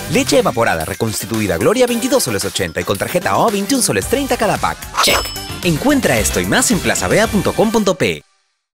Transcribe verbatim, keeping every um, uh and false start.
Leche evaporada reconstituida Gloria veintidós soles ochenta y con tarjeta O veintiún soles treinta cada pack. Check. Encuentra esto y más en plaza bea punto com punto pe.